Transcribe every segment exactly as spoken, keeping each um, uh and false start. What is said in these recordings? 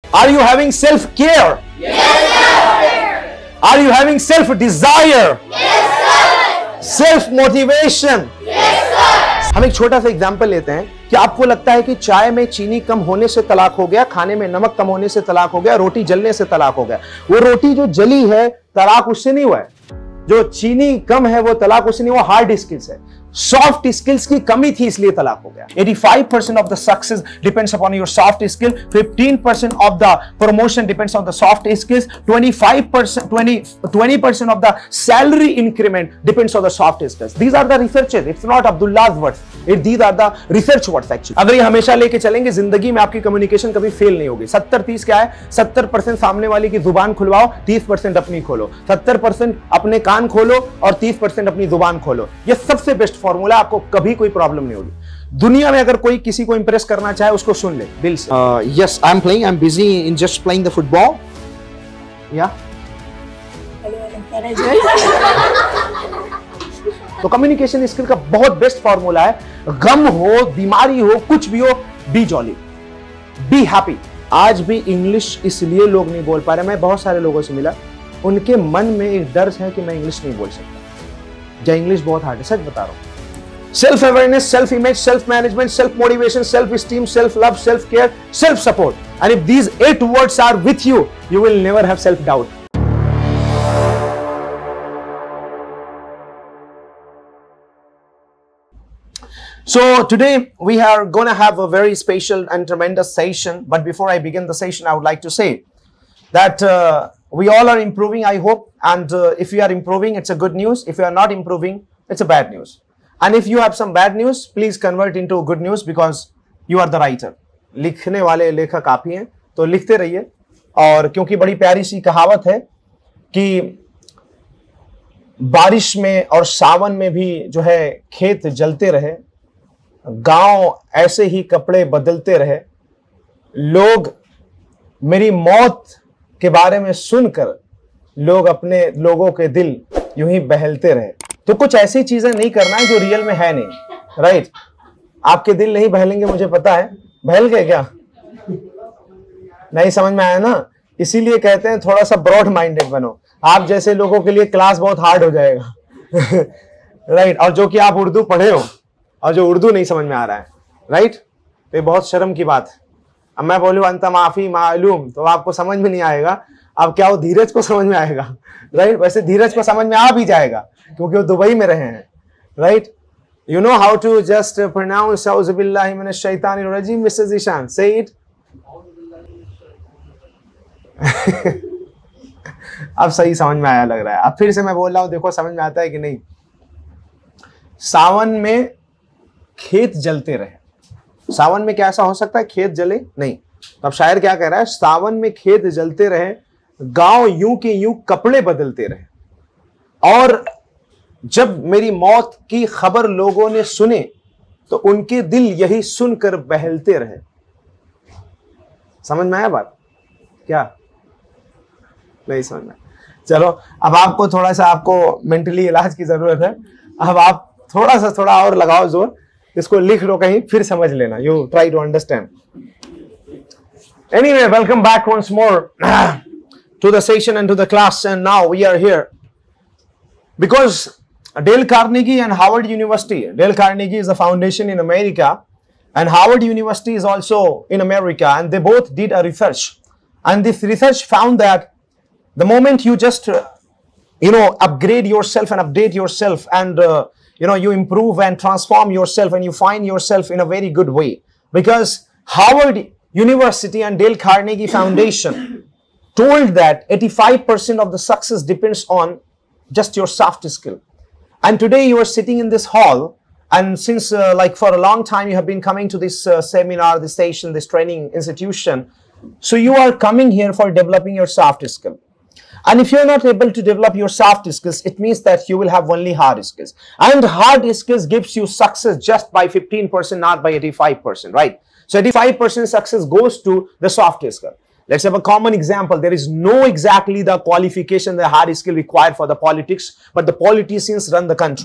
Are you having self care? Yes, sir. Are you having self desire? Yes, sir. Self motivation? Yes, sir. हम एक छोटा सा example लेते हैं कि आपको लगता है कि चाय में चीनी कम होने से तलाक हो गया, खाने में नमक कम होने से तलाक हो गया, रोटी जलने से तलाक हो गया। वो रोटी जो जली है तलाक उससे नहीं हुआ है, जो चीनी कम है वो तलाक उससे नहीं हुआ, हार्ड स्किल्स है, सॉफ्ट स्किल्स की कमी थी इसलिए तलाक हो गया। eighty-five percent of the success depends upon your soft skill, fifteen percent of the promotion depends on the soft skills, twenty-five percent twenty percent of the salary increment depends on the soft skills. These are the researches, it's not Abdullah's words, it, these are the research words actually. अगर ये हमेशा लेके चलेंगे जिंदगी में आपकी communication कभी fail नहीं होगी। सत्तर तीस क्या है? सत्तर परसेंट सामने वाले की जुबान खुलवाओ, तीस परसेंट अपनी खोलो, सत्तर परसेंट अपने कान खोलो और तीस परसेंट अपनी जुबान खोलो। ये सबसे बेस्ट फॉर्मूला, आपको कभी कोई प्रॉब्लम नहीं होगी। दुनिया में अगर कोई किसी को इंप्रेस करना चाहे उसको सुन ले दिल से। Yes, I am playing, I am busy in just playing the football. या तो कम्युनिकेशन स्किल का बहुत बेस्ट फॉर्मूला है, गम हो, बीमारी हो, कुछ भी हो, बी जॉली, बी हैप्पी। आज भी इंग्लिश इसलिए लोग नहीं बोल पा रहे, मैं बहुत सारे लोगों से मिला, उनके मन में एक डर है कि मैं इंग्लिश नहीं बोल सकता, या इंग्लिश बहुत हार्ड है। सच बता रहा हूं। Self awareness, self image, self management, self motivation, self esteem, self love, self care, self support, and if these eight words are with you, you will never have self doubt. So today we are going to have a very special and tremendous session, but before I begin the session I would like to say that uh, we all are improving, I hope, and uh, if you are improving it's a good news, if you are not improving it's a bad news, and if you have some bad news please convert into good news because you are the writer. लिखने वाले लेखक आप ही हैं, तो लिखते रहिए। और क्योंकि बड़ी प्यारी सी कहावत है कि बारिश में और सावन में भी जो है खेत जलते रहे, गांव ऐसे ही कपड़े बदलते रहे, लोग मेरी मौत के बारे में सुनकर लोग अपने लोगों के दिल यूं ही बहलते रहे। तो कुछ ऐसी चीजें नहीं करना है जो रियल में है नहीं, राइट? आपके दिल नहीं बहलेंगे मुझे पता है, बहल गए क्या? नहीं समझ में आया ना? इसीलिए कहते हैं थोड़ा सा ब्रॉड माइंडेड बनो। आप जैसे लोगों के लिए क्लास बहुत हार्ड हो जाएगा राइट? और जो कि आप उर्दू पढ़े हो और जो उर्दू नहीं समझ में आ रहा है, राइट? तो ये बहुत शर्म की बात है। अब मैं बोलूँ अंता माफी मालूम तो आपको समझ में नहीं आएगा। अब क्या वो धीरज को समझ में आएगा, राइट? वैसे धीरज को समझ में आ भी जाएगा क्योंकि वो दुबई में रहे हैं, right? You know how to just pronounce औज़ु बिल्लाहि मिनश शैतानिर रजीम मिस्टर ज़ीशान, से इट। अब सही समझ में आया लग रहा है। अब फिर से मैं बोल रहा हूँ, देखो समझ में आता है कि नहीं। सावन में खेत जलते रहे, सावन में क्या ऐसा हो सकता है खेत जले? नहीं। अब शायर क्या कह रहा है? सावन में खेत जलते रहे, गांव यूं के यूं कपड़े बदलते रहे, और जब मेरी मौत की खबर लोगों ने सुने तो उनके दिल यही सुनकर बहलते रहे। समझ में आया बात? क्या नहीं समझ में? चलो अब आपको थोड़ा सा आपको मेंटली इलाज की जरूरत है। अब आप थोड़ा सा थोड़ा और लगाओ जोर, इसको लिख लो कहीं, फिर समझ लेना। You try to understand. Anyway, welcome back once more to the session and to the class, and now we are here because Dale Carnegie and Howard University. Dale Carnegie is a foundation in America and Howard University is also in America, and they both did a research, and this research found that the moment you just uh, you know upgrade yourself and update yourself and uh, you know you improve and transform yourself and you find yourself in a very good way, because Howard University and Dale Carnegie Foundation told that eighty-five percent of the success depends on just your soft skill. And today you are sitting in this hall, and since uh, like for a long time you have been coming to this uh, seminar, this station, this training institution, so you are coming here for developing your soft skill. And if you are not able to develop your soft skills, it means that you will have only hard skills, and hard skills gives you success just by fifteen percent, not by eighty-five percent, right? So eighty-five percent success goes to the soft skill. Let's have a common example. There is no exactly the qualification, the hard skill required for the politics, but the politicians run the country.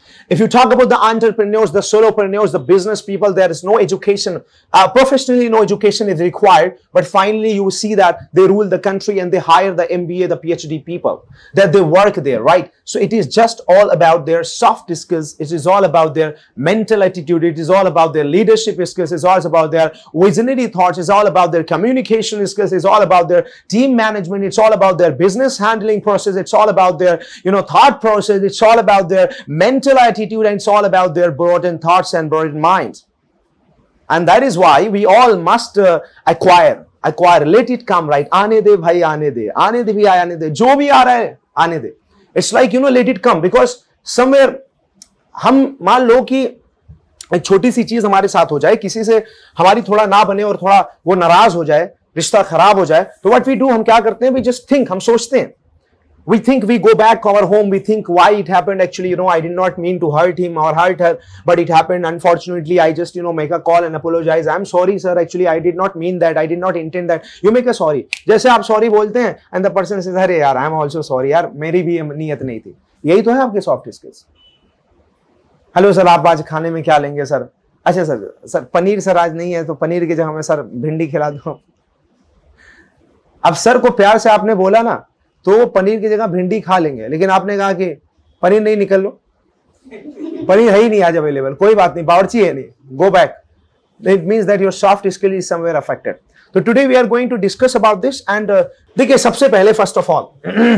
If you talk about the entrepreneurs, the solopreneurs, the business people, there is no education. Uh, professionally, no education is required. But finally, you see that they rule the country and they hire the M B A, the P H D people, that they work there, right? So it is just all about their soft skills. It is all about their mental attitude. It is all about their leadership skills. It's all about their visionary thoughts. It's all about their communication skills. It's all about their team management. It's all about their business handling process. It's all about their, you know, thought process. It's all about their mental attitude, and it's all about their broadened thoughts and broadened minds. And that is why we all must uh, acquire, acquire, let it come, right? Aane de bhai, aane de, aane de bhi aane de, jo bhi aa raha hai, aane de. It's like, you know, let it come, because somewhere हम मान लो कि एक छोटी सी चीज हमारे साथ हो जाए, किसी से हमारी थोड़ा ना बने और थोड़ा वो नाराज हो जाए, रिश्ता खराब हो जाए, तो व्हाट वी डू, हम क्या करते हैं, वी जस्ट थिंक, हम सोचते हैं, we think, we go back to our home, we think why it happened, actually, you know, I did not mean to hurt him or hurt her, but it happened, unfortunately, I just, you know, make a call and apologize, I'm sorry sir, actually I did not mean that, I did not intend that, you make a sorry, जैसे आप sorry बोलते हैं and the person says, अरे यार I am also sorry, यार मेरी भी नीयत नहीं थी, यही तो है आपके soft skills. हेलो सर, आप आज खाने में क्या लेंगे सर? अच्छा सर, सर पनीर सर आज नहीं है, तो पनीर की जगह हमें सर भिंडी खिला दो. अब सर को प्यार से आपने बोला ना, तो वो पनीर की जगह भिंडी खा लेंगे, लेकिन आपने कहा कि पनीर नहीं, निकल लो, पनीर है ही नहीं आज अवेलेबल, कोई बात नहीं, बावर्ची है नहीं, go back. It means that your soft skill is somewhere affected. So today we are going to discuss about this, and uh, देखिए सबसे पहले first of all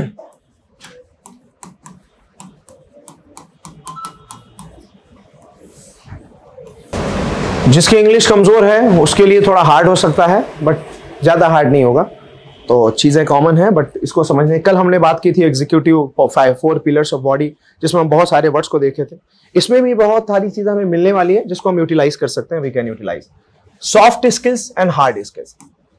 जिसकी इंग्लिश कमजोर है उसके लिए थोड़ा हार्ड हो सकता है, बट ज्यादा हार्ड नहीं होगा, तो चीजें कॉमन है, बट इसको समझने. कल हमने बात की थी executive five four pillars of body, जिसमें हम बहुत सारे वर्ड्स को देखे थे. इसमें भी बहुत सारी चीजें हमें मिलने वाली है जिसको हम यूटिलाइज कर सकते हैं. We can utilise soft skills and hard skills.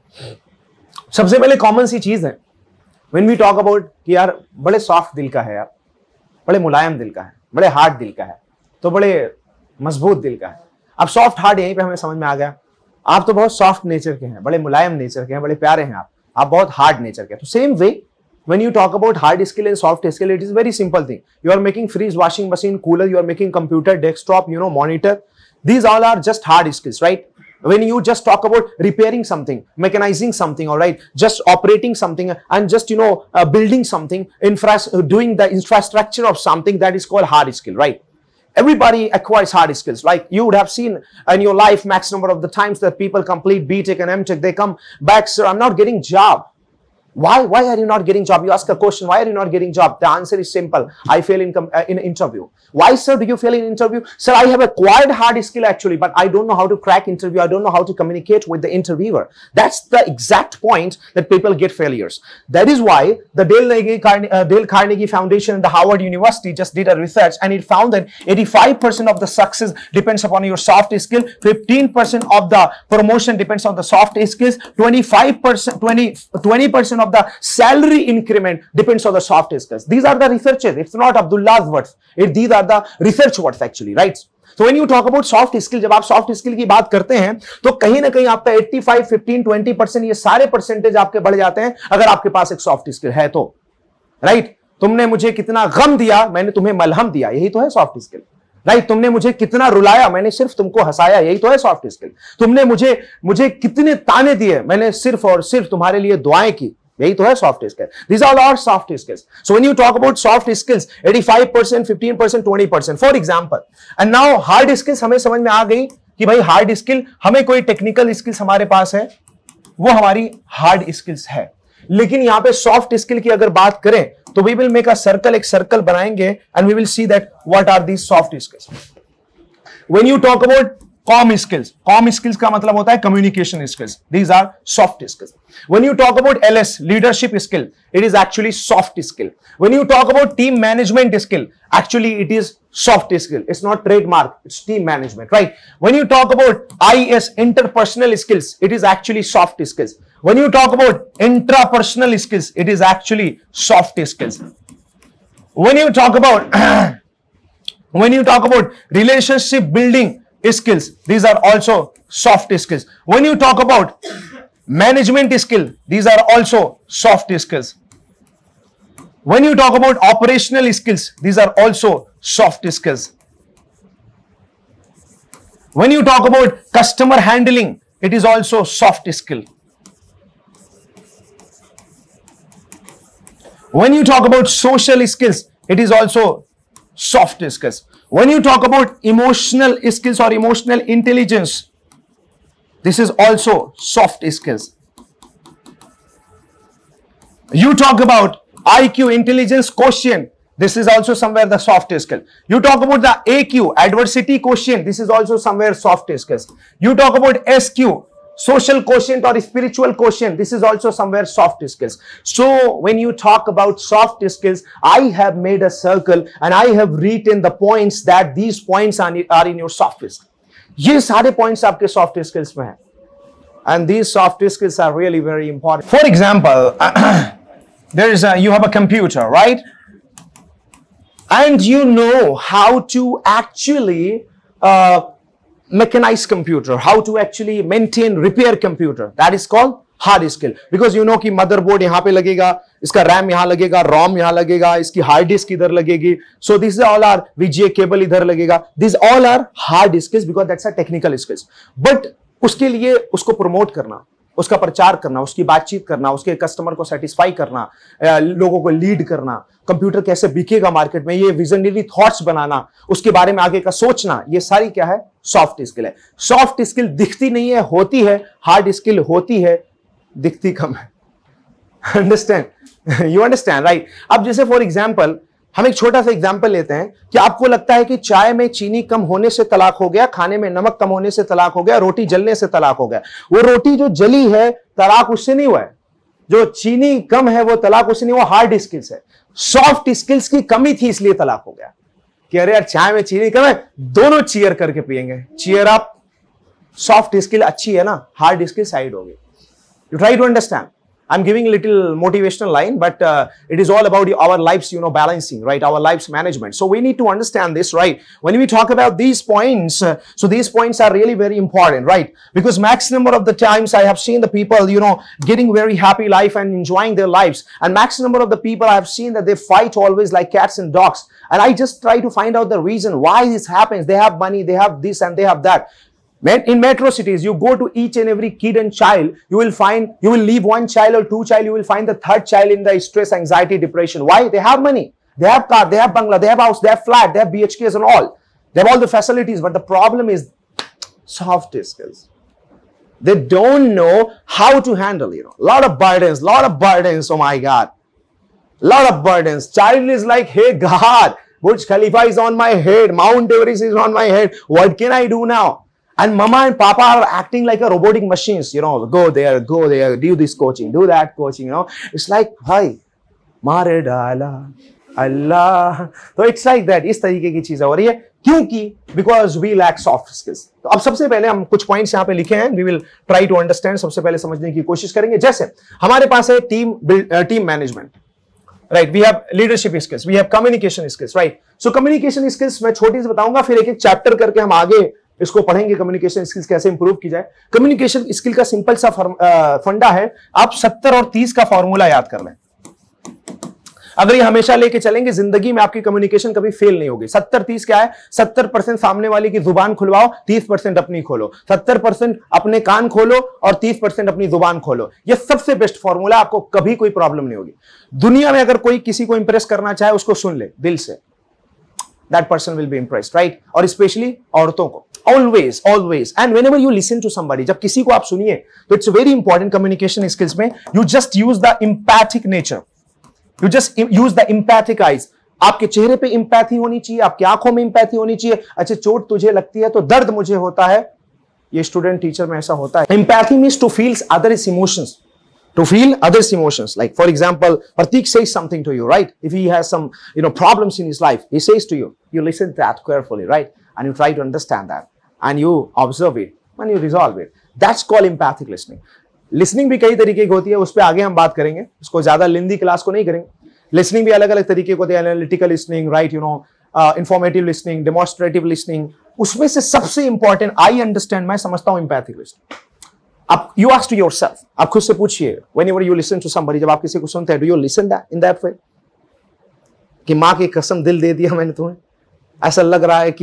सबसे पहले कॉमन सी चीज है, व्हेन वी टॉक अबाउट कि यार बड़े सॉफ्ट दिल का है, यार बड़े मुलायम दिल का है, बड़े हार्ड दिल का है, तो बड़े मजबूत दिल का है. अब सॉफ्ट हार्ड यहीं पे हमें समझ में आ गया. आप तो बहुत सॉफ्ट नेचर के हैं, बड़े मुलायम नेचर के हैं, बड़े प्यारे हैं आप आप बहुत हार्ड नेचर के. तो same way when you talk about hard skill and soft skill, it is very simple thing. You are making fridge, washing machine, cooler, you are making computer, desktop, you know, monitor. These all are just hard skills, right? When you just talk about repairing something, mechanizing something, all right, just operating something and just, you know, uh, building something, infra doing the infrastructure of something, that is called hard skill, right? Everybody acquires hard skills. Like you would have seen in your life max number of the times that people complete B Tech and M Tech, they come back, sir, I'm not getting job. Why? Why are you not getting job? You ask a question, why are you not getting job? The answer is simple. I fail in uh, in interview. Why, sir, do you fail in interview? Sir, I have acquired hard skill actually, but I don't know how to crack interview. I don't know how to communicate with the interviewer. That's the exact point that people get failures. That is why the Dale Carnegie, uh, Dale Carnegie Foundation and the Howard University just did a research, and it found that eighty-five percent of the success depends upon your soft skill, fifteen percent of the promotion depends on the soft skills, twenty-five percent, twenty percent of the salary increment depends on the soft skills. These are the researchers. It's not Abdullah's words. It, these are the research words actually, right? So when you talk about soft skill, जब आप soft skill की बात करते हैं तो कहीं ना कहीं आपका eighty-five, fifteen, twenty percent ये सारे परसेंटेज आपके बढ़ जाते हैं अगर आपके पास एक soft skill है तो, right? तुमने मुझे कितना गम दिया, मैंने तुम्हें मलहम दिया, यही तो है soft skill. राइट right, तुमने मुझे कितना रुलाया, मैंने सिर्फ तुमको हंसाया, यही तो है सॉफ्ट स्किल. तुमने मुझे मुझे कितने ताने दिए, मैंने सिर्फ और सिर्फ तुम्हारे लिए दुआएं की, यही तो है soft skill. These all are soft skills. So when you talk about soft skills, eighty-five percent, fifteen percent, twenty percent, for example. And now hard skills हमें समझ में आ गई कि भाई हार्ड स्किल, हमें कोई टेक्निकल स्किल्स हमारे पास है, वो हमारी हार्ड स्किल्स है. लेकिन यहाँ पे सॉफ्ट स्किल की अगर बात करें तो we will make a circle, एक सर्कल बनाएंगे and we will see that what are these soft skills. When you talk about com skills, com skills का मतलब होता है communication skills, these are soft skills. When you talk about L S, leadership skill, it is actually soft skill. When you talk about team management skill, actually it is soft skill. It's not trademark, it's team management, right? When you talk about I S, interpersonal skills, it is actually soft skills. When you talk about intrapersonal skills, it is actually soft skills. When you talk about when you talk about relationship building skills, these are also soft skills. When you talk about management skill, these are also soft skills. When you talk about operational skills, these are also soft skills. When you talk about customer handling, it is also soft skill. When you talk about social skills, it is also soft skills. When you talk about emotional skills or emotional intelligence, this is also soft skills. You talk about I Q, intelligence quotient, this is also somewhere the soft skill. You talk about the A Q, adversity quotient, this is also somewhere soft skills. You talk about S Q, social quotient or spiritual quotient, this is also somewhere soft skills. So when you talk about soft skills, I have made a circle and I have written the points that these points are, are in your soft skills. ये सारे points आपके soft skills में हैं. And these soft skills are really very important. For example, there is a, you have a computer, right? And you know how to actually uh, mechanize computer, how to actually maintain, repair computer. That is called hard skill. Because you know कि motherboard यहाँ पे लगेगा, इसका RAM यहाँ लगेगा, ROM यहाँ लगेगा, इसकी hard disk इधर लगेगी. So these all are V G A cable इधर लगेगा. These all are hard skills because that's a technical skills. But उसके लिए उसको प्रमोट करना, उसका प्रचार करना, उसकी बातचीत करना, उसके कस्टमर को सेटिस्फाई करना, लोगों को लीड करना, कंप्यूटर कैसे बिकेगा मार्केट में, ये विजनरी थॉट्स बनाना, उसके बारे में आगे का सोचना, ये सारी क्या है? सॉफ्ट स्किल है. सॉफ्ट स्किल दिखती नहीं है, होती है. हार्ड स्किल होती है, दिखती कम है. अंडरस्टैंड? You understand, right? अब जैसे फॉर एग्जाम्पल हम एक छोटा सा एग्जाम्पल लेते हैं कि आपको लगता है कि चाय में चीनी कम होने से तलाक हो गया, खाने में नमक कम होने से तलाक हो गया, रोटी जलने से तलाक हो गया. वो रोटी जो जली है तलाक उससे नहीं हुआ है, जो चीनी कम है वो तलाक उससे नहीं हुआ. हार्ड स्किल्स है, सॉफ्ट स्किल्स की कमी थी इसलिए तलाक हो गया. कि अरे यार चाय में चीनी कम है, दोनों चीयर करके पिएंगे, चीयर अप. सॉफ्ट स्किल अच्छी है ना, हार्ड स्किल साइड हो गई. You try to understand. I'm giving a little motivational line, but uh, it is all about our lives, you know, balancing, right? Our lives management. So we need to understand this, right? When we talk about these points, uh, so these points are really very important, right? Because max number of the times I have seen the people, you know, getting very happy life and enjoying their lives. And max number of the people I have seen that they fight always like cats and dogs. And I just try to find out the reason why this happens. They have money, they have this and they have that. In metro cities, you go to each and every kid and child, you will find, you will leave one child or two child, you will find the third child in the stress, anxiety, depression. Why? They have money, they have car, they have bungalow, they have house, they have flat, they have B H Ks and all. They have all the facilities, but the problem is soft skills. They don't know how to handle, you know, a lot of burdens, lot of burdens, oh my God. Lot of burdens. Child is like, hey God, Burj Khalifa is on my head, Mount Everest is on my head, what can I do now? And mama and papa are acting like a robotic machines, you know, go there, go there, do this coaching, do that coaching, you know. It's like, bhai, mare dala, Allah. So it's like that. इस तरीके की चीज़ हो रही है. क्योंकि because we lack soft skills. तो अब सबसे पहले हम कुछ points यहाँ पे लिखे हैं. We will try to understand. सबसे पहले समझने की कोशिश करेंगे. जैसे हमारे पास है team uh, team management. Right, we have leadership skills, we have communication skills, right? So communication skills मैं छोटी सी बताऊंगा, फिर एक एक चैप्टर करके हम आगे इसको पढ़ेंगे. कम्युनिकेशन स्किल्स कैसे इंप्रूव की जाए. कम्युनिकेशन स्किल का सिंपल सा फंडा है, आप सत्तर और तीस का फॉर्मूला याद कर लें. अगर ये हमेशा लेके चलेंगे जिंदगी में, आपकी कम्युनिकेशन कभी फेल नहीं होगी. सत्तर तीस क्या है? सत्तर परसेंट सामने वाले की जुबान खुलवाओ, तीस परसेंट अपनी खोलो. सत्तर परसेंट अपने कान खोलो और तीस परसेंट अपनी जुबान खोलो. ये सबसे बेस्ट फॉर्मूला. आपको कभी कोई प्रॉब्लम नहीं होगी. दुनिया में अगर कोई किसी को इंप्रेस करना चाहे, उसको सुन ले दिल से. That person will be impressed, right? और especially औरतों को. Always, always. And whenever you listen to somebody, जब किसी को आप सुनिए, तो it's very important communication skills में, you just use the empathic nature. You just use the empathic eyes. आपके चेहरे पे empathy होनी चाहिए, आपकी आंखों में empathy होनी चाहिए. अच्छा, चोट तुझे लगती है तो दर्द मुझे होता है. ये स्टूडेंट टीचर में ऐसा होता है. Empathy means to feel others' emotions. To feel others' emotions. Like for example, Pratik says something to you, right? If he has some, you know, problems in his life, he says to you, you listen to that carefully, right? And you try to understand that. And you observe it and you resolve it. That's called empathic listening. Listening भी कई तरीके की होती है, उस पर आगे हम बात करेंगे. उसको ज्यादा लेंदी क्लास को नहीं करेंगे. Listening भी अलग अलग तरीके को होते हैं. Analytical listening, right? You know, uh, informative listening, demonstrative listening. उसमें से सबसे important, I understand, मैं समझता हूँ empathic listening. आप you ask to yourself, आप खुद से पूछिए, whenever you listen to somebody, जब आप किसी को सुनते हैं, do you listen that in that way? कि माँ की कसम दिल दे दिया मैंने तुम्हें. ऐसा लग रहा है कि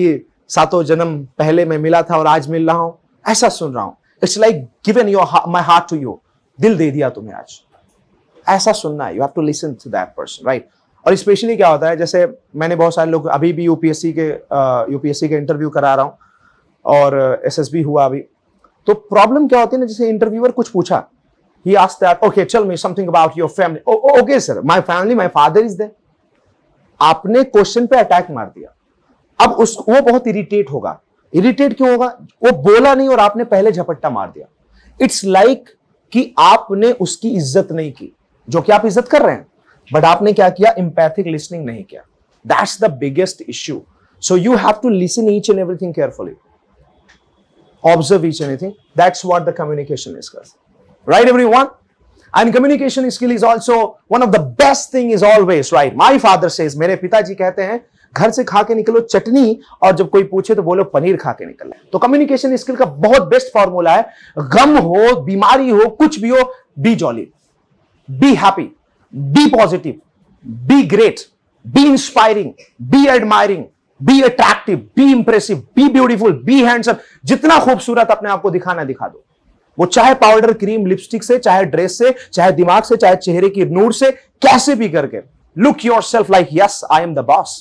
सातों जन्म पहले मैं मिला था और आज मिल रहा हूं, ऐसा सुन रहा हूं। It's like given your my heart to you, दिल दे दिया तुम्हें आज, ऐसा सुनना है। You have to listen to that person, right. और स्पेशली क्या होता है, जैसे मैंने बहुत सारे लोग अभी भी यूपीएससी के यूपीएससी के इंटरव्यू करा रहा हूं और एसएसबी हुआ अभी, तो प्रॉब्लम क्या होती है ना, जैसे इंटरव्यूअर कुछ पूछा, he asked that, okay, tell me something about your family. Oh, oh, okay sir, my family, my father is there. आपने क्वेश्चन पे अटैक मार दिया। अब उस वो बहुत इरिटेट होगा। इरिटेट क्यों होगा? वो बोला नहीं और आपने पहले झपट्टा मार दिया। इट्स लाइक like कि आपने उसकी इज्जत नहीं की, जो कि आप इज्जत कर रहे हैं, बट आपने क्या किया? एम्पैथिक लिसनिंग नहीं किया। That's the biggest issue. So you have to listen each and everything carefully, observe each and everything. That's what the communication is. Right, everyone? And communication skill is also one of the best thing is always, right? My father says, मेरे पिताजी कहते हैं, घर से खा के निकलो चटनी और जब कोई पूछे तो बोलो पनीर खा के निकलो। तो कम्युनिकेशन स्किल का बहुत बेस्ट फॉर्मूला है, गम हो, बीमारी हो, कुछ भी हो, be jolly, be happy, be positive, be great, be inspiring, be admiring, be attractive, be impressive, be beautiful, be handsome. जितना खूबसूरत अपने आप को दिखाना दिखा दो, वो चाहे पाउडर, क्रीम, लिपस्टिक से, चाहे ड्रेस से, चाहे दिमाग से, चाहे चेहरे की नूर से, कैसे भी करके look yourself like yes I am the boss,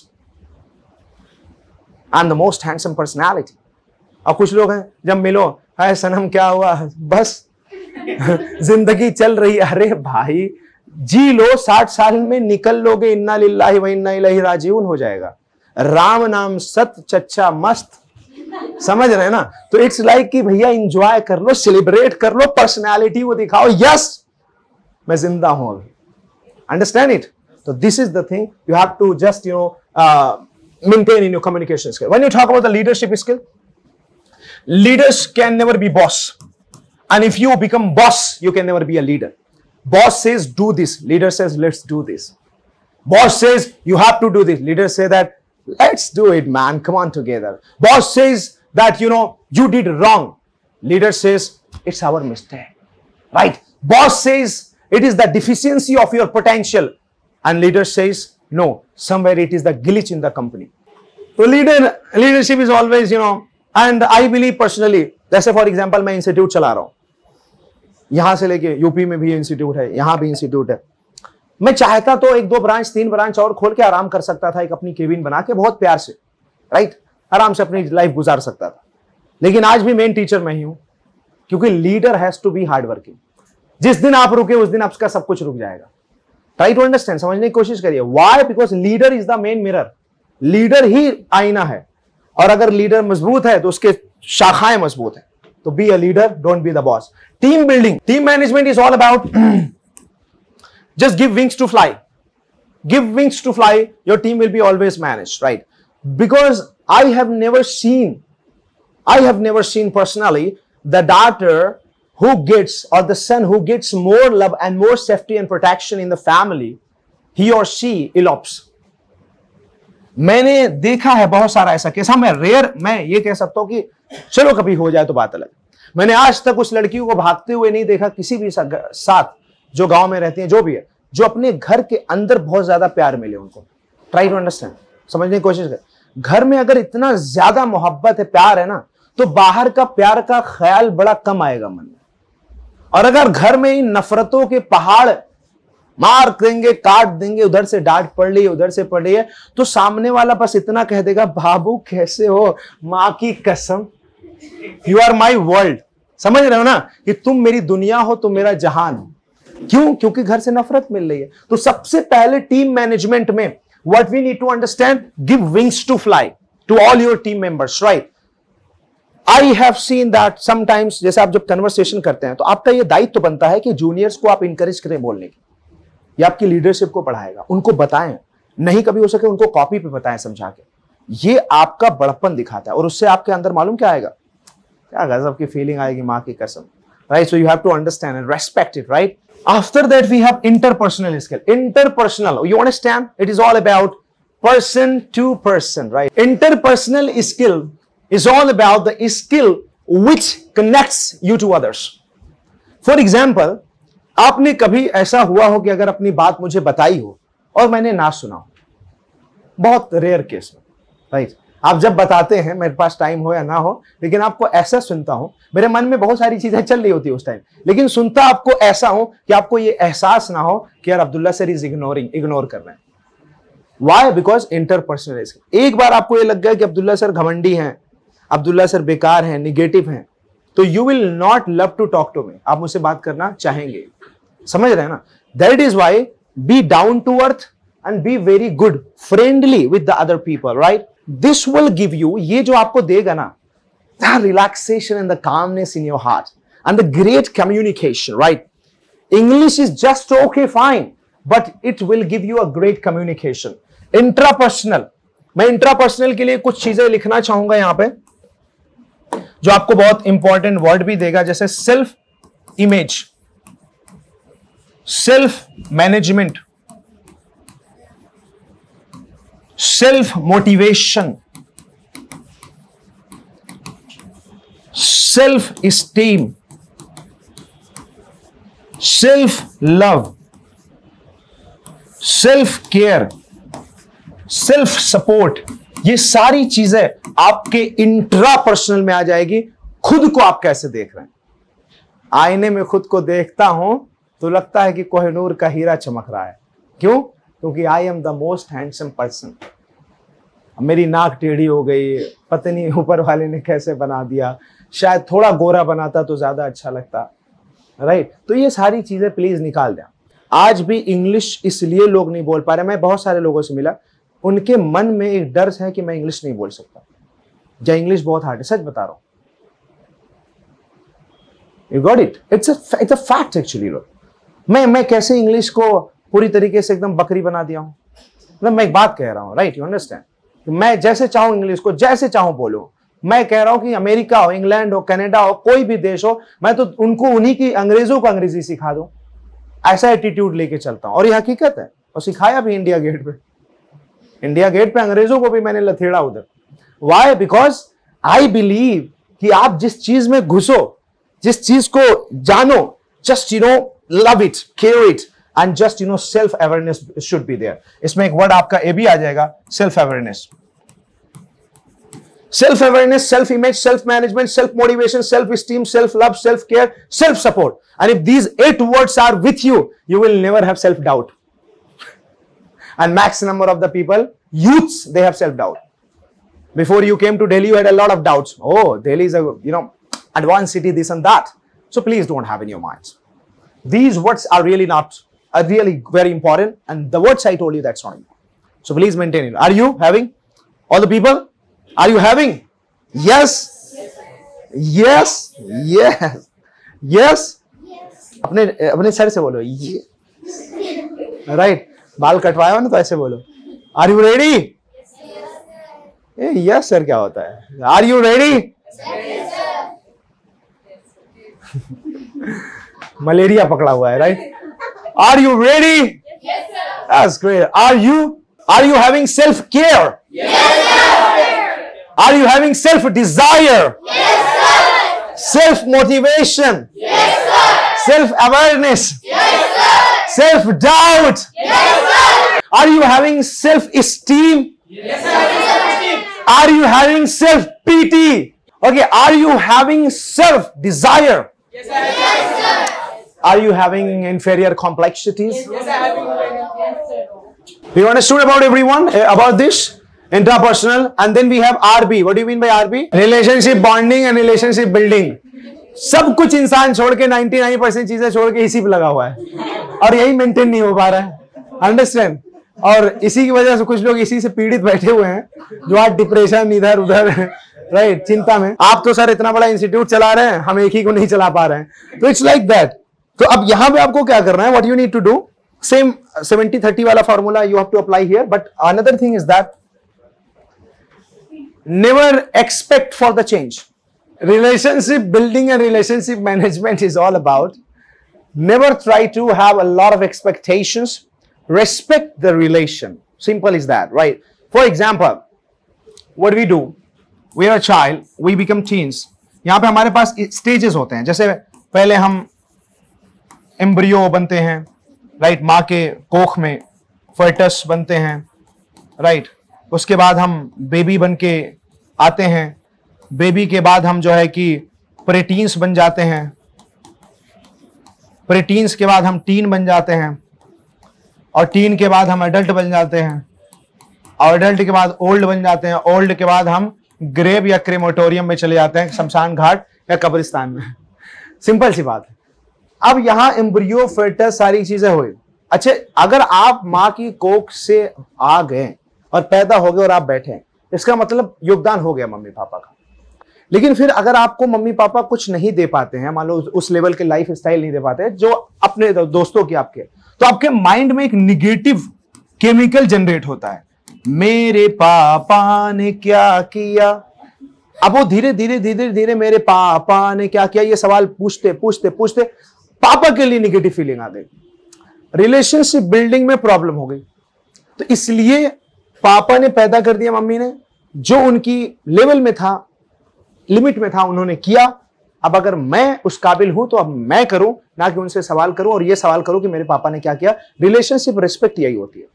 I am the most handsome personality. और कुछ लोग हैं, जब मिलो, हाय सनम क्या हुआ, बस जिंदगी चल रही है। अरे भाई जी लो, साठ साल में निकल लोगे, इन्ना लिल्लाहि व इन्ना इलैहि राजिऊन हो जाएगा। राम नाम सत चच्चा मस्त, समझ रहे हैं ना? तो इट्स लाइक कि भैया एंजॉय कर लो, सेलिब्रेट कर लो, पर्सनालिटी वो दिखाओ, यस मैं जिंदा हूं अभी। Understand it? तो this is the thing you have to just you know maintain in your communication skill. When you talk about the leadership skill, leaders can never be boss, and if you become boss you can never be a leader. Boss says do this, leader says let's do this. Boss says you have to do this, leaders say that let's do it man, come on together. Boss says that you know you did wrong, leader says it's our mistake, right? Boss says it is the deficiency of your potential and leader says no, somewhere it is the glitch in the company. So leader leadership is always you know, and I believe personally, जैसे for example मैं institute चला रहा हूं, यहां से लेके UP में भी इंस्टीट्यूट है, यहां भी इंस्टीट्यूट है। मैं चाहता तो एक दो ब्रांच, तीन ब्रांच और खोल के आराम कर सकता था, एक अपनी केबिन बना के बहुत प्यार से, राइट, आराम से अपनी लाइफ गुजार सकता था। लेकिन आज भी मेन टीचर मैं ही हूं, क्योंकि leader has to be hard working. जिस दिन आप रुके उस दिन आपका सब कुछ रुक जाएगा। ट्राई टू अंडरस्टैंड, समझने की कोशिश करिए। Why? Because leader is the main mirror. Leader ही आईना है, और अगर लीडर मजबूत है तो उसके शाखाएं मजबूत है। तो be a leader, don't be the boss. Team building, team management is all about just give wings to fly. Give wings to fly, your team will be always managed, right? Because I have never seen, I have never seen personally the daughter who gets, or the son who gets more love and more safety and protection in the family, he or she elopes. मैंने देखा है बहुत सारा ऐसा case. हाँ, मैं rare, मैं ये कह सकता हूं कि चलो कभी हो जाए तो बात अलग। मैंने आज तक उस लड़की को भागते हुए नहीं देखा किसी भी साथ, जो गांव में रहती हैं, जो भी है, जो अपने घर के अंदर बहुत ज्यादा प्यार मिले उनको। ट्राई टू अंडरस्टैंड, समझने की कोशिश कर। घर में अगर इतना ज्यादा मोहब्बत है, प्यार है ना, तो बाहर का प्यार का ख्याल बड़ा कम आएगा मन में। और अगर घर में ही नफरतों के पहाड़ मार देंगे, काट देंगे, उधर से डांट पड़ रही है, उधर से पड़ रही है, तो सामने वाला बस इतना कह देगा, बाबू कैसे हो, मां की कसम, यू आर माई वर्ल्ड। समझ रहे हो ना, कि तुम मेरी दुनिया हो, तुम मेरा जहान हो। क्यों? क्योंकि घर से नफरत मिल रही है। तो सबसे पहले टीम मैनेजमेंट में what we need to understand, give wings to fly to all your team members, right? I have seen that sometimes, जैसे आप जब कन्वर्सेशन करते हैं तो आपका यह दायित्व तो बनता है कि जूनियर्स को आप इंकरेज करें बोलने की। ये आपकी लीडरशिप को बढ़ाएगा। उनको बताएं, नहीं कभी हो सके उनको कॉपी पे बताएं समझा के। ये आपका बड़प्पन दिखाता है, और उससे आपके अंदर मालूम क्या आएगा, क्या गजब की फीलिंग आएगी, मां की कसम, right? So you have to understand and respect it, right? After that we have interpersonal skill. Interpersonal, you understand? It is all about person to person, right? Interpersonal skill is all about the skill which connects you to others. For example, आपने कभी ऐसा हुआ हो कि अगर अपनी बात मुझे बताई हो और मैंने ना सुना हो, बहुत रेयर केस में, राइट? आप जब बताते हैं, मेरे पास टाइम हो या ना हो, लेकिन आपको ऐसा सुनता हूं, मेरे मन में बहुत सारी चीजें चल रही होती है उस टाइम, लेकिन सुनता आपको ऐसा हो कि आपको ये एहसास ना हो कि यार Abdullah sir is ignoring, ignore कर रहे हैं। वाई? Because interpersonal. एक बार आपको ये लग गया कि अब्दुल्ला सर घमंडी हैं, अब्दुल्ला सर बेकार हैं, निगेटिव हैं, तो you will not love to talk to me, आप मुझसे बात करना चाहेंगे। समझ रहे हैं ना? That is why be down to earth and be very good, friendly with the other people, right? This will give you, ये जो आपको देगा ना, the relaxation and the calmness in your heart and the great communication, right? English is just okay fine, but it will give you a great communication. Intrapersonal, मैं intrapersonal के लिए कुछ चीजें लिखना चाहूंगा यहां पे, जो आपको बहुत इंपॉर्टेंट वर्ड भी देगा, जैसे self image, self management, self motivation, self esteem, self love, self care, self support, ये सारी चीजें आपके इंट्रापर्सनल में आ जाएगी। खुद को आप कैसे देख रहे हैं? आईने में खुद को देखता हूं तो लगता है कि कोहिनूर का हीरा चमक रहा है। क्यों? क्योंकि I am the most handsome person. मेरी नाक टेढ़ी हो गई, पता नहीं ऊपर वाले ने कैसे बना दिया, शायद थोड़ा गोरा बनाता तो ज्यादा अच्छा लगता, राइट? तो ये सारी चीजें प्लीज निकाल दें। आज भी इंग्लिश इसलिए लोग नहीं बोल पा रहे, मैं बहुत सारे लोगों से मिला, उनके मन में एक डर है कि मैं इंग्लिश नहीं बोल सकता, या इंग्लिश बहुत हार्ड है। सच बता रहा हूं, you got it, it's a it's a fact actually. लोग मैं मैं कैसे इंग्लिश को पूरी तरीके से एकदम बकरी बना दिया हूं, मतलब मैं एक बात कह रहा हूं, राइट? You understand? मैं जैसे चाहूं इंग्लिश को जैसे चाहूं बोलूं। मैं कह रहा हूं कि अमेरिका हो, इंग्लैंड हो, कनाडा हो, कोई भी देश हो, मैं तो उनको उन्हीं की अंग्रेजों को अंग्रेजी सिखा दूं, ऐसा एटीट्यूड लेके चलता हूं। और ये हकीकत है, और सिखाया भी इंडिया गेट पे। इंडिया गेट पे अंग्रेजों को भी मैंने लथेड़ा उधर। वाई? बिकॉज आई बिलीव कि आप जिस चीज में घुसो, जिस चीज को जानो, just you know love it, care it, and just you know self awareness should be there. इसमें एक वर्ड आपका ए भी आ जाएगा, self awareness. Self awareness, self image, self management, self motivation, self esteem, self love, self care, self support. And if these eight words are with you, you will never have self-doubt. And max number of the people, youths, they have self-doubt. Before you came to Delhi, you had a lot of doubts. Oh, Delhi is a, you know, advanced city, this and that. So please don't have in your minds. These words are really not, are really very important. And the words I told you, that's not important. So please maintain it. Are you having? All the people? Are you having? Yes? Yes? Yes? Yes? अपने अपने sir से बोलो ये, right? बाल कटवाया हो ना, तो ऐसे बोलो, are you ready? Yes sir क्या होता है? Are you ready? मलेरिया पकड़ा हुआ है, right? Are you ready? That's great. Are you are you having self care? Are you having self desire? Self motivation? Self awareness? Yes, sir. Self doubt? Yes, sir. Are you having self esteem? Yes, sir. Are you having self pity? Okay, are you having self desire? Yes, sir. Yes, sir. Are you having inferior complexities? Yes, sir. We understood about everyone, uh, about this intrapersonal, and then we have R B. What do you mean by R B? Relationship bonding and relationship building. सब कुछ इंसान छोड़ के निन्यानवे percent चीजें छोड़ के इसी पे लगा हुआ है, और यही मेंटेन नहीं हो पा रहा है। अंडरस्टैंड? और इसी की वजह से कुछ लोग इसी से पीड़ित बैठे हुए हैं, जो आज डिप्रेशन इधर उधर, राइट, चिंता में। आप तो सर इतना बड़ा इंस्टीट्यूट चला रहे हैं, हम एक ही को नहीं चला पा रहे हैं। तो इट्स लाइक दैट। तो अब यहां पे आपको क्या करना है? What you need to do, same seventy thirty वाला formula you have to apply here, but another thing is that never expect for the change. Relationship building and relationship management is all about never try to have a lot of expectations. Respect the relation. Simple is that, right? For example, what do we do? We are a child, we become teens. यहाँ पे हमारे पास stages होते हैं। जैसे पहले हम embryo बनते हैं, राइट, माँ के कोख में, fetus बनते हैं, राइट, उसके बाद हम बेबी बन के आते हैं, बेबी के बाद हम जो है कि प्रेटीन्स बन जाते हैं, प्रेटीन्स के बाद हम टीन बन जाते हैं, और टीन के बाद हम एडल्ट बन जाते हैं, और एडल्ट के बाद ओल्ड बन जाते हैं, ओल्ड के बाद हम ग्रेव या क्रेमेटोरियम में चले जाते हैं, शमशान घाट या कब्रिस्तान में। सिंपल सी बात है। अब यहां एम्ब्रियो, फेटस, सारी चीजें हुई। अच्छा, अगर आप मां की कोख से आ गए और पैदा हो गए और आप बैठे, इसका मतलब योगदान हो गया मम्मी पापा का। लेकिन फिर अगर आपको मम्मी पापा कुछ नहीं दे पाते हैं, मान लो उस लेवल के लाइफ स्टाइल नहीं दे पाते जो अपने दोस्तों की आपके, तो आपके माइंड में एक निगेटिव केमिकल जनरेट होता है, मेरे पापा ने क्या किया। अब वो धीरे धीरे धीरे धीरे मेरे पापा ने क्या किया, ये सवाल पूछते पूछते पूछते पापा के लिए निगेटिव फीलिंग आ गई, रिलेशनशिप बिल्डिंग में प्रॉब्लम हो गई। तो इसलिए पापा ने पैदा कर दिया, मम्मी ने जो उनकी लेवल में था, लिमिट में था, उन्होंने किया। अब अगर मैं उस काबिल हूं तो अब मैं करूं, ना कि उनसे सवाल करूं और ये सवाल करूं कि मेरे पापा ने क्या किया। रिलेशनशिप रिस्पेक्ट यही होती है।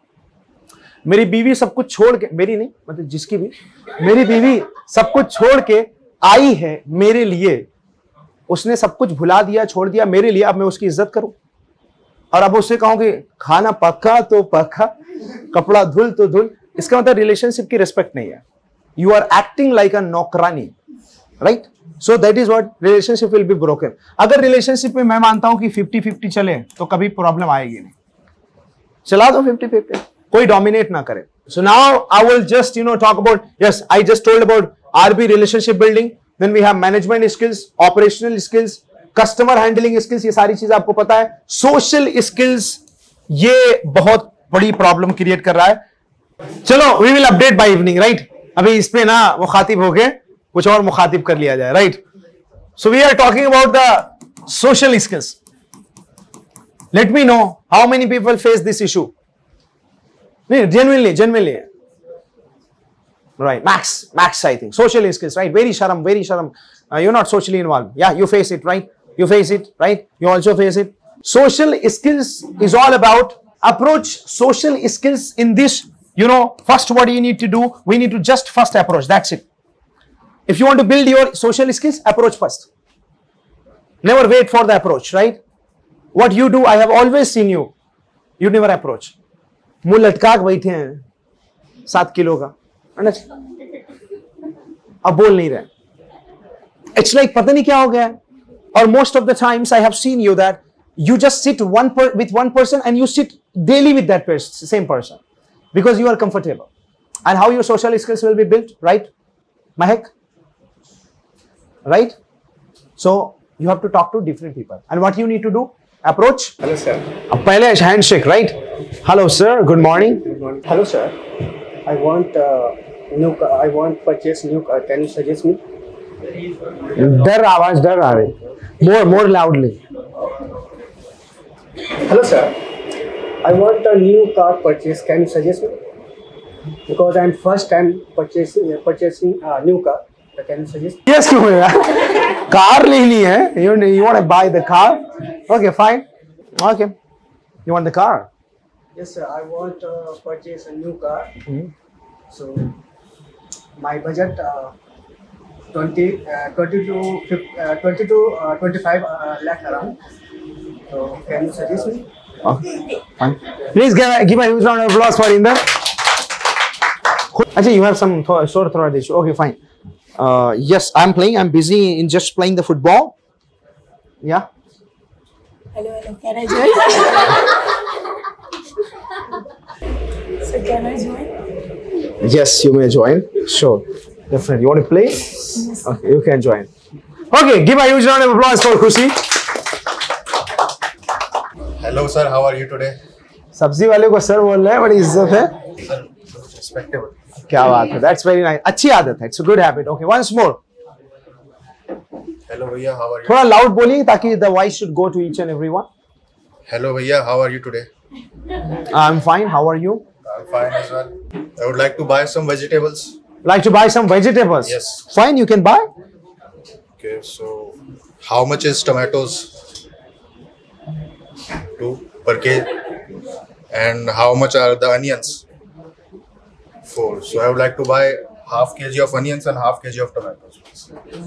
मेरी बीवी सब कुछ छोड़ के, मेरी नहीं मतलब जिसकी भी, मेरी बीवी सब कुछ छोड़ के आई है मेरे लिए, उसने सब कुछ भुला दिया, छोड़ दिया मेरे लिए। अब मैं उसकी इज्जत करूं और अब उससे कहूं कि खाना पक्का तो पक्का, कपड़ा धुल तो धुल, इसका मतलब रिलेशनशिप की रिस्पेक्ट नहीं है। You are acting like a नौकरानी, right? So that is what relationship will be broken. अगर रिलेशनशिप में मैं मानता हूं कि फिफ्टी फिफ्टी चले तो कभी प्रॉब्लम आएगी नहीं, चला दो फिफ्टी फिफ्टी, कोई डोमिनेट ना करे। So now I will just you know talk about, yes I just told about RB relationship building, then we have management skills, operational skills, customer handling skills, ये सारी चीजें आपको पता है। सोशल स्किल्स, ये बहुत बड़ी प्रॉब्लम क्रिएट कर रहा है। चलो we will update by evening, right? अभी इस पे ना मुखातिब हो गए, कुछ और मुखातिब कर लिया जाए, right? So we are talking about the social skills. Let me know how many people face this issue. नहीं, genuinely, genuinely, right? Max, max, I think. Social skills, right? Very sharam, very sharam. Uh, you're not socially involved. Yeah, you face it, right? You face it, right? You also face it. Social skills is all about approach. Social skills in this, you know, first what you need to do, we need to just first approach. That's it. If you want to build your social skills, approach first. Never wait for the approach, right? What you do, I have always seen you. You never approach. मुंह लटका के बैठे हैं सात kilo का, अब बोल नहीं रहे। इट्स लाइक पता नहीं क्या हो गया। और most of the times I have seen you that you just sit one with one person and you sit daily with that person, same person, because you are comfortable. And how your social skills will be built, right Mahak? Right? So you have to talk to different people, and what you need to do, approach. Hello sir. अब पहले handshake, right? Hello sir, good morning. Good morning. Hello sir. I want uh, new car. I want purchase new car. Can you suggest me? डर आवाज डर आ रही, more more loudly. Hello sir. I want a new car purchase. Can you suggest me? Because I'm first time purchasing purchasing a new car. Can you suggest? Yes, क्यों यार? Car लेनी है? You you want to buy the car? Okay, fine. Okay, you want the car? Yes sir. I want to uh, purchase a new car. Mm-hmm. So my budget uh, twenty, uh, twenty to uh, twenty to uh, twenty-five uh, lakh around. So can you suggest me? Okay, fine. Please give a, give a huge round of applause for Inder. Actually, you have some th sore throat issue. Okay, fine. Uh, yes, I'm playing. I'm busy in just playing the football. Yeah. Hello, hello. Can I join? So can I join? Yes, you may join. Sure, definitely. You want to play? Yes. Okay, you can join. Okay, give a huge round of applause for Khushi. Hello sir, how are you today? सब्जी वाले को sir बोल रहे हैं, बड़ी इज्जत है। Sir, respectable. क्या बात है? That's very nice. अच्छी आदत है. It's a good habit. Okay, once more. Hello भैया, how are you? थोड़ा loud बोलिए ताकि the voice should go to each and everyone. Hello भैया, how are you today? I'm fine. How are you? I'm fine as well. I would like to buy some vegetables. Like to buy some vegetables? Yes. Fine, you can buy. Okay, so how much is tomatoes? Two per kg. And how much are the onions? Four. So I would like to buy half kg of onions and half kg of tomatoes. please.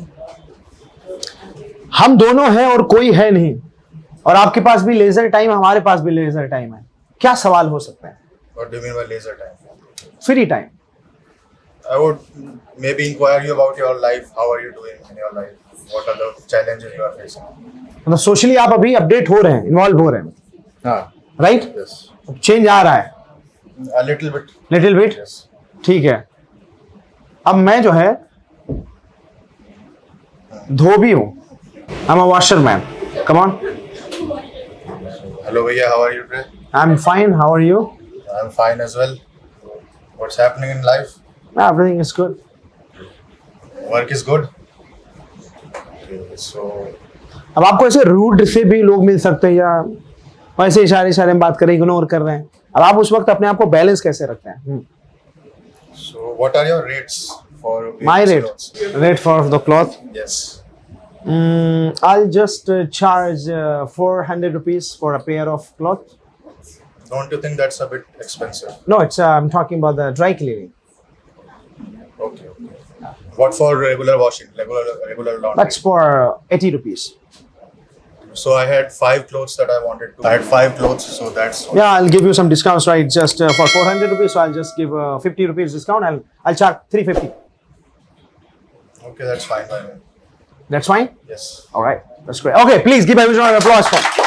हम दोनों हैं और कोई है नहीं, और आपके पास भी लेजर टाइम, हमारे पास भी लेजर टाइम है। क्या सवाल हो सकता है? What do you mean by laser time? Free time. I would maybe inquire you about your life. How are you doing in your life? What are the challenges you are facing? मतलब socially आप अभी update हो रहे हैं, involve हो रहे हैं, हाँ. राइट? Yes. चेंज आ रहा है A little bit. Little bit. Yes. ठीक है। अब मैं जो है धोबी हूं, I am a washer man. Come on. Hello, Bhaiya. How are you today? I am fine, how are you? I'm fine as well. What's happening in life? Everything is good. Work is good. Okay, so अब आपको ऐसे rude से भी लोग मिल सकते हैं, या ऐसे इशारे इशारे में बात करें, इग्नोर कर रहे हैं, अब आप उस वक्त अपने आप को बैलेंस कैसे रखते हैं? so what are your rates for my various rate clothes? Rate for the cloth, Yes. I'll just uh, charge uh, four hundred rupees for a pair of cloth. Don't you think that's a bit expensive? No, it's uh, I'm talking about the dry cleaning. Okay. okay. What for regular washing, regular regular laundry? That's for eighty rupees. So I had five clothes that I wanted to. I had five clothes, so that's. Yeah, I'll give you some discounts, right? Just uh, for four hundred rupees, so I'll just give uh, fifty rupees discount. I'll I'll charge three fifty. Okay, that's fine by me. That's fine. Yes. All right, that's great. Okay, please give everyone an applause for.